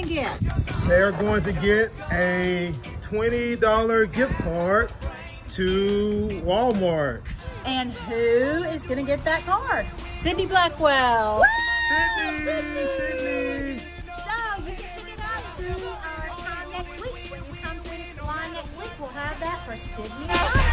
to get? They're going to get a $20 gift card to Walmart. And who is going to get that card? Sydney Blackwell. Sydney. So you can pick it up through our time next week. When you come through the line next week, we'll have that for Sydney.